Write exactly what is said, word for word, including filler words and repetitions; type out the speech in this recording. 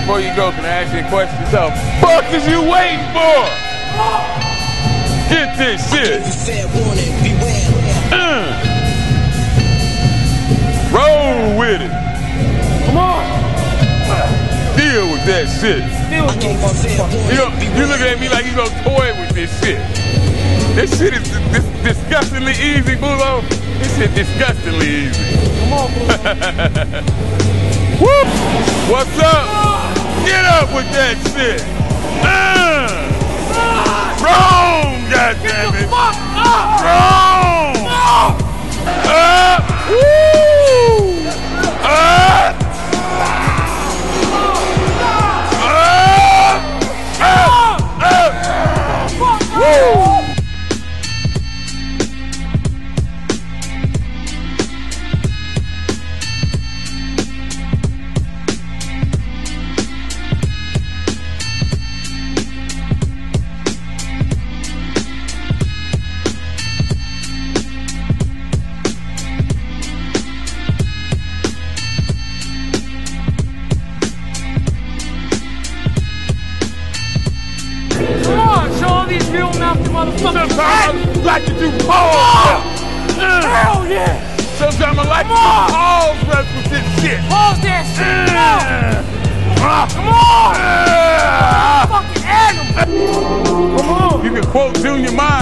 before you go, can I ask you a question? So, fuck is you waiting for? Get this shit. Uh. Roll with it. Come on. Deal with that shit. Deal with that motherfucker. You know, you looking at me like you gonna toy with this shit. This shit is dis disgustingly easy, Bulo. This shit disgustingly easy. Come on, Bulo. Woo! What's up? Get up with that shit. Uh. Wrong, goddammit. Wrong. Uh. Woo! Uh. Uh. Uh. Woo! Real mouthy motherfuckers. Sometimes I like to do pause. Uh, Hell yeah. Sometimes I like to do pause reps with this shit. Pause that shit. Come on. Uh, Come on. Uh, fucking animal. Come on. You can quote Junior Mine.